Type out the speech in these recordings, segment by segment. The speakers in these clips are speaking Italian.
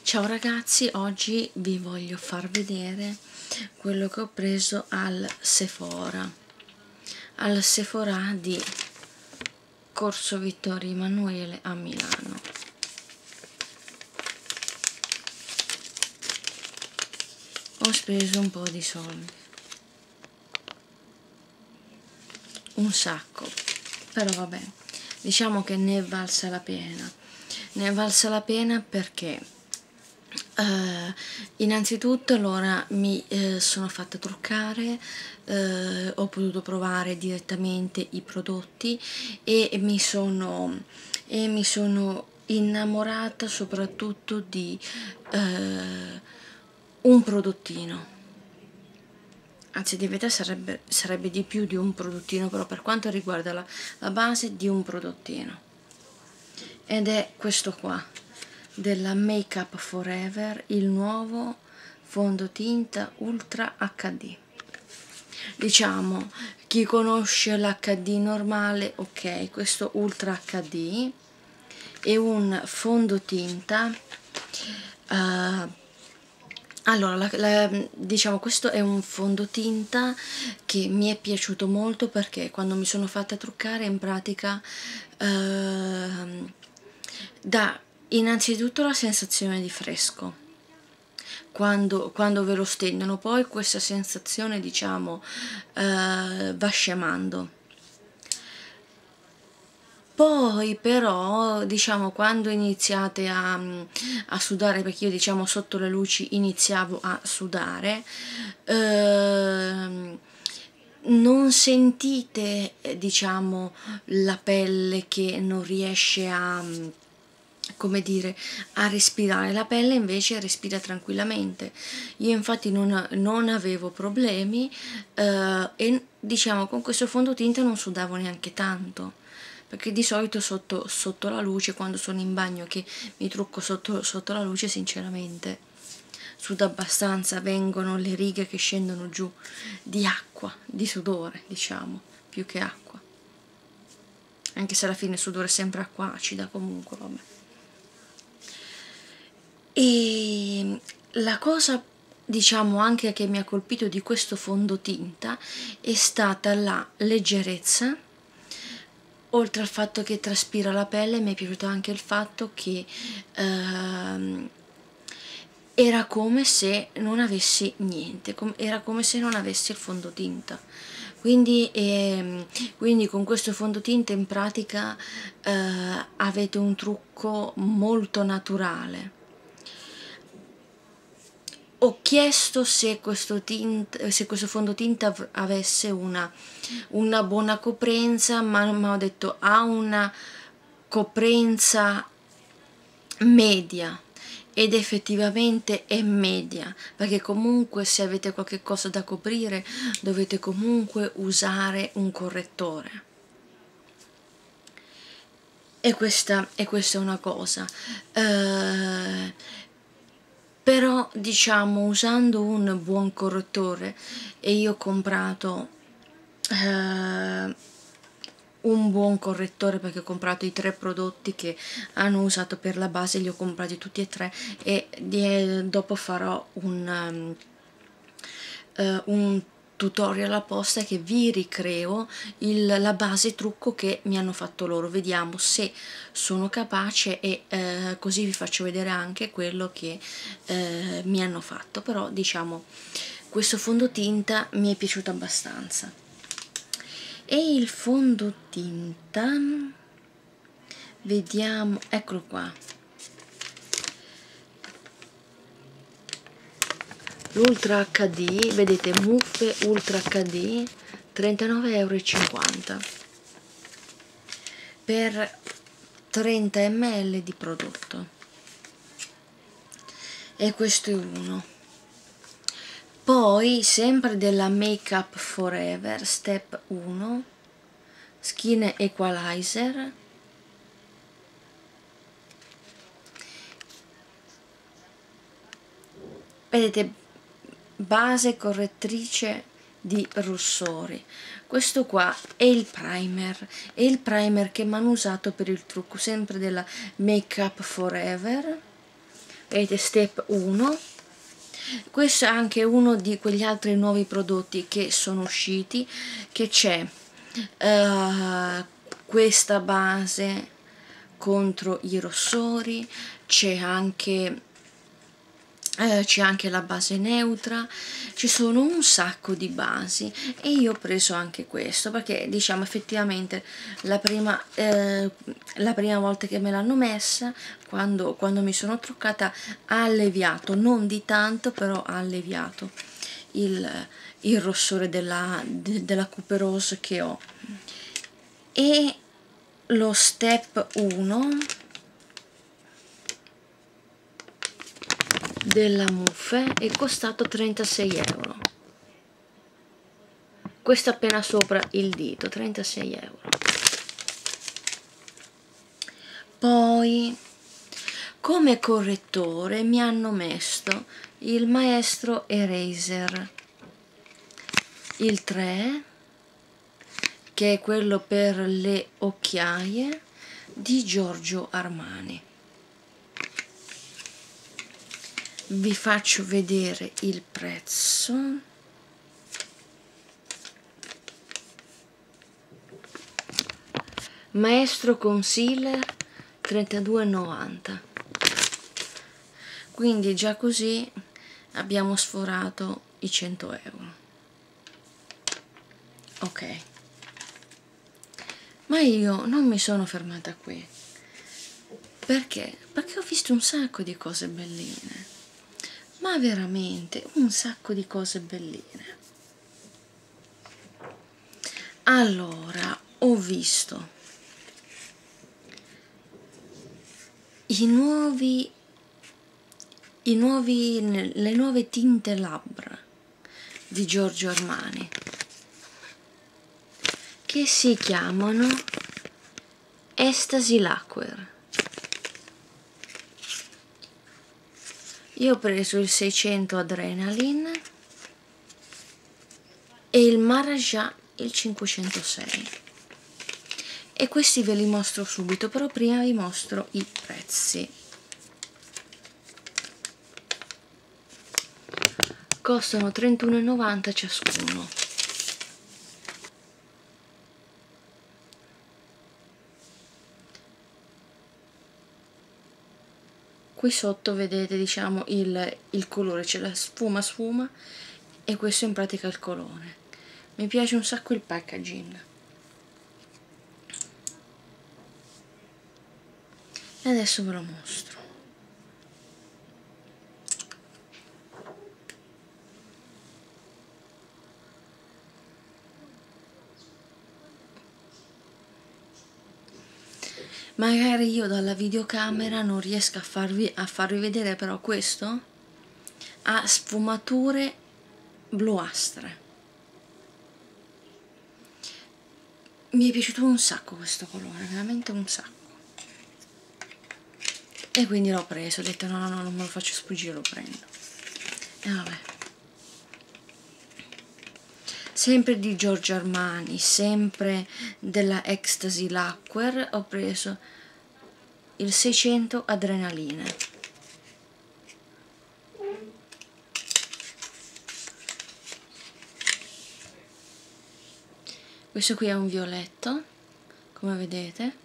Ciao ragazzi, oggi vi voglio far vedere quello che ho preso al Sephora di Corso Vittorio Emanuele a Milano. Ho speso un po' di soldi, un sacco, però vabbè, diciamo che ne è valsa la pena. Ne è valsa la pena perché innanzitutto allora mi sono fatta truccare, ho potuto provare direttamente i prodotti e mi sono innamorata soprattutto di un prodottino, anzi di verità sarebbe di più di un prodottino, però per quanto riguarda la base di un prodottino, ed è questo qua della Make Up Forever, il nuovo fondotinta Ultra HD. Diciamo, chi conosce l'HD normale, ok, questo Ultra HD è un fondotinta allora, diciamo, questo è un fondotinta che mi è piaciuto molto perché quando mi sono fatta truccare in pratica dà innanzitutto la sensazione di fresco quando ve lo stendono, poi questa sensazione diciamo va scemando. Poi però diciamo quando iniziate a sudare, perché io diciamo sotto le luci iniziavo a sudare, non sentite diciamo la pelle che non riesce a, come dire, a respirare. La pelle invece respira tranquillamente. Io infatti non avevo problemi e diciamo con questo fondotinta non sudavo neanche tanto, perché di solito sotto la luce, quando sono in bagno che mi trucco sotto la luce, sinceramente sudo abbastanza, vengono le righe che scendono giù di acqua, di sudore diciamo, più che acqua, anche se alla fine il sudore è sempre acqua acida comunque, vabbè. E la cosa diciamo anche che mi ha colpito di questo fondotinta è stata la leggerezza. Oltre al fatto che traspira la pelle, mi è piaciuto anche il fatto che era come se non avessi niente, era come se non avessi il fondotinta. Quindi con questo fondotinta in pratica avete un trucco molto naturale. Ho chiesto se questo fondotinta avesse una buona coprenza, ma ho detto ha una coprenza media, ed effettivamente è media, perché comunque se avete qualche cosa da coprire dovete comunque usare un correttore. E questa è una cosa. Però diciamo usando un buon correttore, e io ho comprato un buon correttore perché ho comprato i 3 prodotti che hanno usato per la base, li ho comprati tutti e 3 e dopo farò un tutorial apposta che vi ricreo la base trucco che mi hanno fatto loro, vediamo se sono capace e così vi faccio vedere anche quello che mi hanno fatto. Però diciamo questo fondotinta mi è piaciuto abbastanza. E il fondotinta, vediamo, eccolo qua, l'Ultra HD, vedete, muffe Ultra HD, 39,50 € per 30 ml di prodotto, e questo è uno. Poi sempre della Make Up Forever Step 1 Skin Equalizer, vedete, base correttrice di rossori. Questo qua è il primer che mi hanno usato per il trucco, sempre della Make Up Forever. vedete, step 1. Questo è anche uno di quegli altri nuovi prodotti che sono usciti, che c'è questa base contro i rossori, c'è anche la base neutra, ci sono un sacco di basi e io ho preso anche questo perché diciamo effettivamente la prima volta che me l'hanno messa, quando mi sono truccata, ha alleviato, non di tanto, però ha alleviato il rossore della couperose che ho. E lo step 1 della Muffe è costato 36 euro. Questo appena sopra il dito, 36 euro. Poi come correttore mi hanno messo il Maestro Eraser, il 3, che è quello per le occhiaie di Giorgio Armani. Vi faccio vedere il prezzo. Maestro Concealer 32,90. Quindi già così abbiamo sforato i 100 euro. Ok. Ma io non mi sono fermata qui. Perché? Perché ho visto un sacco di cose belline. Ma veramente un sacco di cose belline. Allora, ho visto le nuove tinte labbra di Giorgio Armani che si chiamano Ecstasy Lacquer. Io ho preso il 600 Adrenaline e il Marajà il 506 e questi ve li mostro subito, però prima vi mostro i prezzi. Costano 31,90 ciascuno. Qui sotto vedete, diciamo, il colore, c'è la sfuma e questo in pratica è il colore. Mi piace un sacco il packaging. E adesso ve lo mostro. Magari io dalla videocamera non riesco a farvi vedere, però questo ha sfumature bluastre. Mi è piaciuto un sacco questo colore, veramente un sacco. E quindi l'ho preso, ho detto no, non me lo faccio sfuggire, lo prendo. E vabbè. Sempre di Giorgio Armani, sempre della Ecstasy Lacquer, ho preso il 600 Adrenaline. Questo qui è un violetto, come vedete.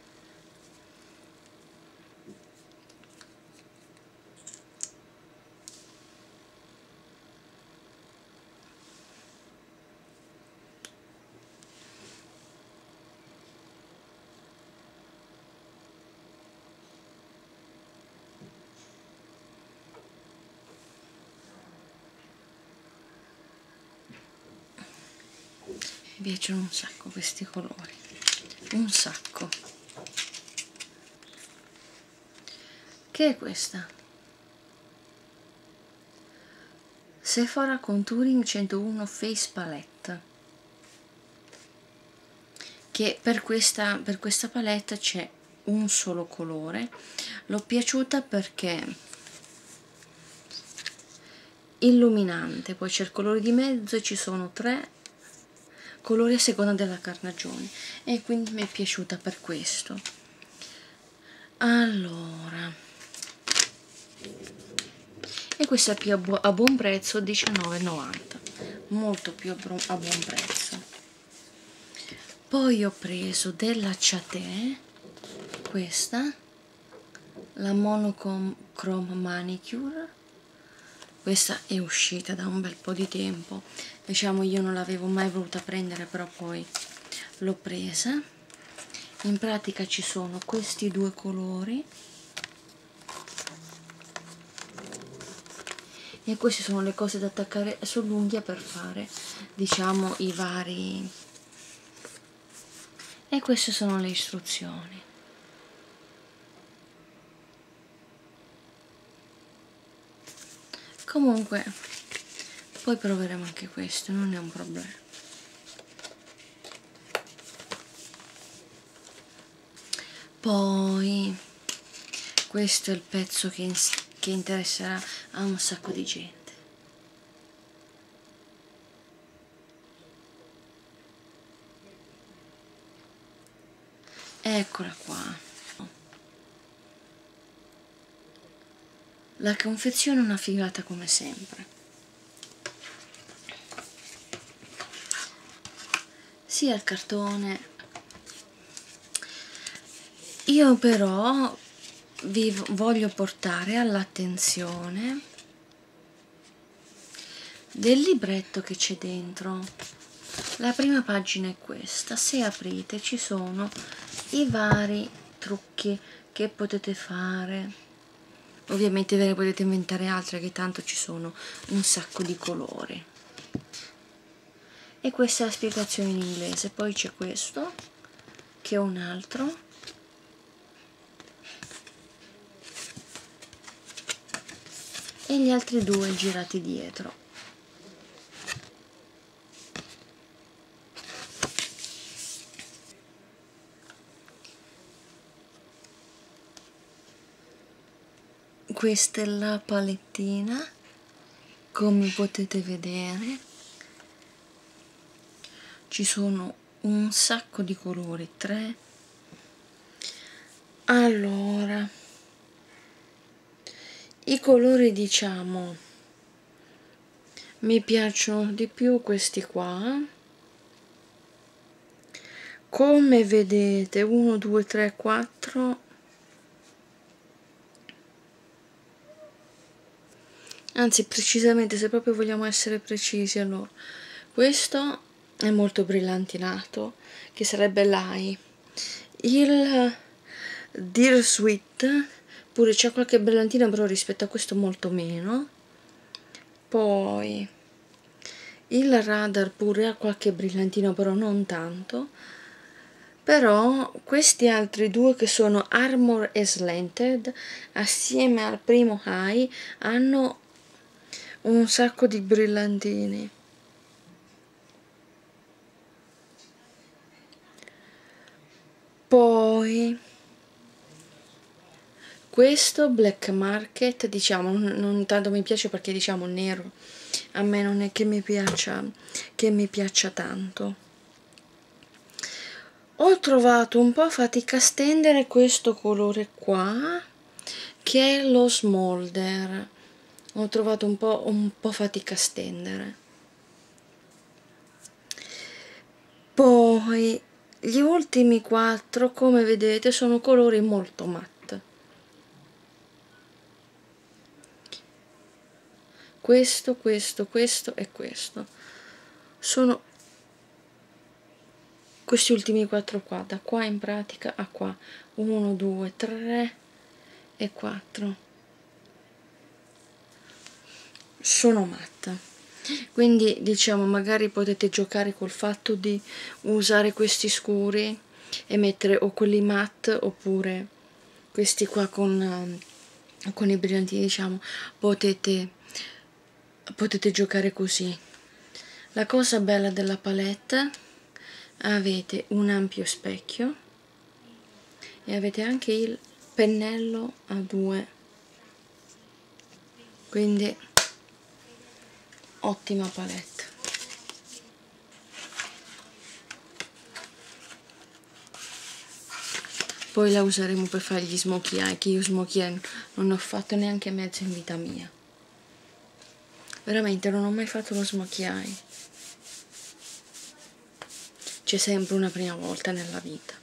Mi piacciono un sacco questi colori, un sacco. Che è questa? Sephora Contouring 101 Face Palette, che per questa palette c'è un solo colore. L'ho piaciuta perché illuminante, poi c'è il colore di mezzo e ci sono 3 colori a seconda della carnagione e quindi mi è piaciuta per questo. Allora, e questo è più a buon prezzo, 19,90, molto più a buon prezzo. Poi ho preso della Ciate, questa, la Monochrome Manicure. Questa è uscita da un bel po' di tempo, diciamo io non l'avevo mai voluta prendere, però poi l'ho presa. In pratica ci sono questi due colori e queste sono le cose da attaccare sull'unghia per fare, diciamo, i vari, e queste sono le istruzioni. Comunque poi proveremo anche questo, non è un problema. Poi questo è il pezzo che interesserà a un sacco di gente. Eccola qua. La confezione è una figata come sempre. Sia il cartone. Io però vi voglio portare all'attenzione del libretto che c'è dentro. La prima pagina è questa. Se aprite ci sono i vari trucchi che potete fare. Ovviamente ve ne potete inventare altre, che tanto ci sono un sacco di colori. E questa è la spiegazione in inglese. Poi c'è questo, che è un altro. E gli altri due girati dietro. Questa è la palettina, come potete vedere ci sono un sacco di colori, 3. Allora, i colori, diciamo, mi piacciono di più questi qua. Come vedete, 1, 2, 3, 4, anzi precisamente, se proprio vogliamo essere precisi, allora questo è molto brillantinato, che sarebbe l'Ai. Il Dear Sweet pure c'è qualche brillantino, però rispetto a questo molto meno. Poi il Radar pure ha qualche brillantino, però non tanto. Però questi altri due, che sono Armor e Slanted, assieme al primo High, hanno un sacco di brillantini. Poi questo Black Market, diciamo, non tanto mi piace perché, diciamo, nero a me non è che mi piaccia tanto. Ho trovato un po' fatica a stendere questo colore qua, che è lo Smolder. Ho trovato un po' fatica a stendere. Poi gli ultimi 4, come vedete, sono colori molto matte. Questo e questo. Sono questi ultimi 4 qua, da qua in pratica a qua. 1, 2, 3 e 4. Sono matta. Quindi, diciamo, magari potete giocare col fatto di usare questi scuri e mettere o quelli matte oppure questi qua con i brillantini, diciamo, potete giocare così. La cosa bella della palette: avete un ampio specchio e avete anche il pennello a 2, quindi ottima palette. Poi la useremo per fare gli smokey eye, che io smokey eye non ne ho fatto neanche mezzo in vita mia. veramente non ho mai fatto lo smokey eye, c'è sempre una prima volta nella vita.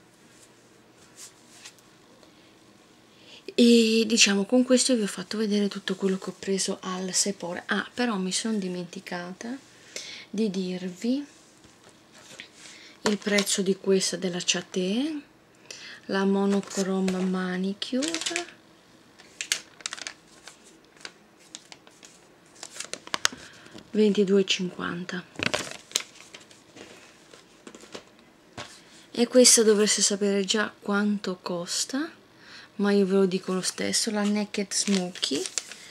E diciamo, con questo vi ho fatto vedere tutto quello che ho preso al Sephora. Però mi sono dimenticata di dirvi il prezzo di questa della Chate, la Monochrome Manicure, €22,50. E questa dovreste sapere già quanto costa, ma io ve lo dico lo stesso, la Naked Smoky,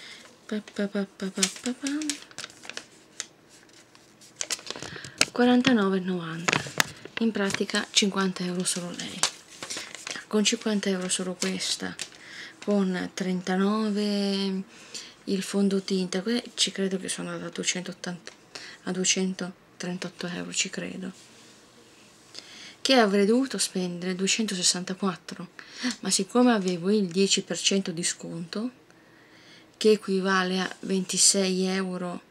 €49,90, in pratica 50 euro solo lei. Con 50 euro solo questa, con 39 il fondotinta, ci credo che sono da 280 a 238 euro, ci credo, che avrei dovuto spendere 264, ma siccome avevo il 10% di sconto, che equivale a 26 euro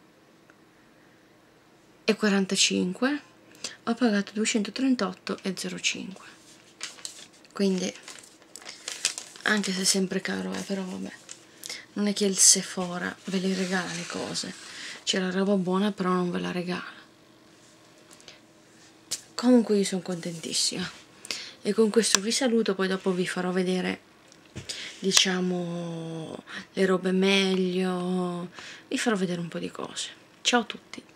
e 45, ho pagato 238,05. Quindi, anche se è sempre caro, però vabbè, non è che il Sephora ve le regala le cose, c'è la roba buona però non ve la regala. Comunque io sono contentissima e con questo vi saluto, poi dopo vi farò vedere, diciamo, le robe meglio, vi farò vedere un po' di cose. Ciao a tutti!